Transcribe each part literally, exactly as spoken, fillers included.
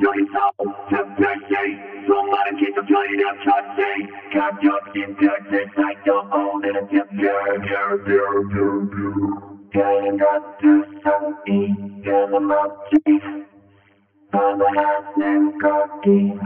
너의 손톱 별세 수많은 기적 저희랑 천지 가격진 별세 사이도 오늘은 별별별별별 별인 것도 소리가 먹지 바보하는 거기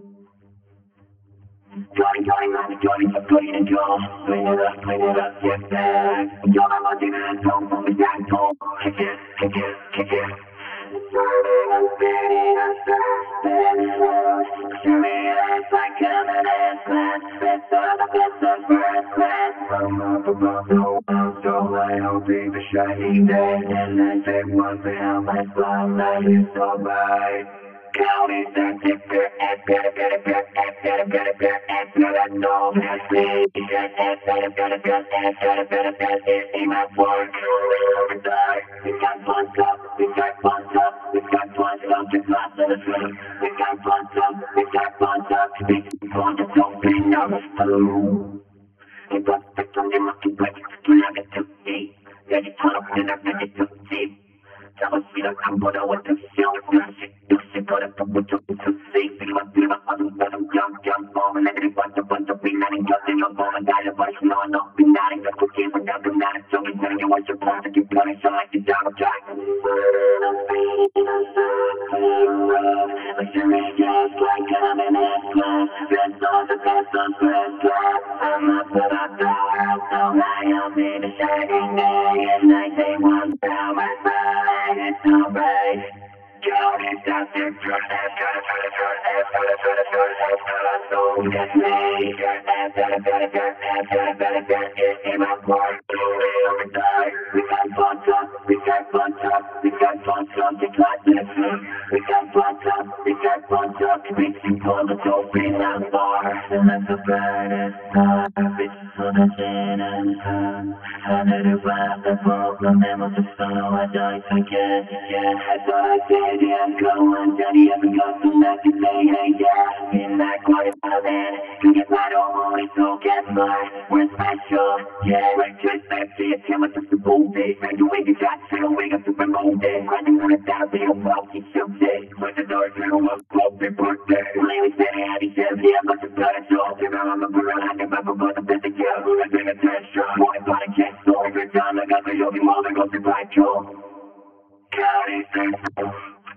Going, going, going, going, going, going, and go. Clean it up, clean it up, get back. You're my money, man, don't pull me back, don't. Kick it, kick it, kick it. Turning and spinning and spinning around. Shimmy, it's like coming in class. Best of the best of first class. I'm up above the world, so I hope it's a shiny day. And I say one thing, how my spotlight is so bright. County certificate, and better, better, better, and better, better, better, and better, no, that's me. And better, better, better, and better, better, better, it ain't my fault. We got bunched up, we got bunched up, we got bunched up, just lost in the truth. We got bunched up, we got bunched up, we got bunched up, we got bunched up. Hello. It was the Sunday monkey break, you love it too deep. Then you turn up and I bet it too deep. Tell us we don't come, but I want to show it. Got it from what you to see. Feel like feel like I'm gonna jump, jump, bomb, and let it bunch of bunch of being not in jumping on bomb and die. But it's not enough, be not in the cookie, but now I'm not a joke. It's telling you what you're supposed to keep playing, so like the down track. I'm feeling I'm feeling just like coming in class. Best of the best of first class. I'm up about the world, so high up in the shining day. And I say one down my side, it's alright. County out there, turn that, turn it, turn it, turn it, turn it, turn it, turn it, turn it, so that's me. Turn that, turn it, turn it, turn it, turn it, turn it, turn it, it ain't my part. We die, we got bunched up, we got bunched up, we got bunched up, get lost in the truth. We got bunched up, we got bunched up, reaching for the trophy, not far. And that's the brightest star, reaching for the chin and sun. 하늘을 바라보고 내모습 서로와 더 이상 깨지게 해서 I I'm going dirty as a ghost to let you say hey yeah. In that quiet moment, you get right on it, so get mine. We're special, yeah. Right to sexy, it's him, it's just a bold day. Man, you ain't got chill, wake up to remote day. Grinding on a down, they don't walk, keep your day. When the doors are up, happy birthday. Lady said it, and he said, yeah, but you got it, so give her on the girl, I can never put the best of you. Who's paying attention? One body can't slow, every time I got the yogi, more than goes to right, yo. County State.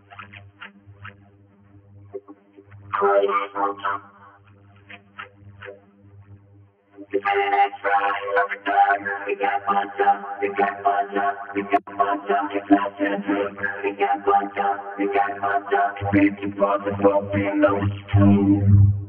That's right, every time we got bunched up, we got bunched up, we got bunched up, it's not to the truth. We got bunched up, we got bunched up, fifty bucks is what we know.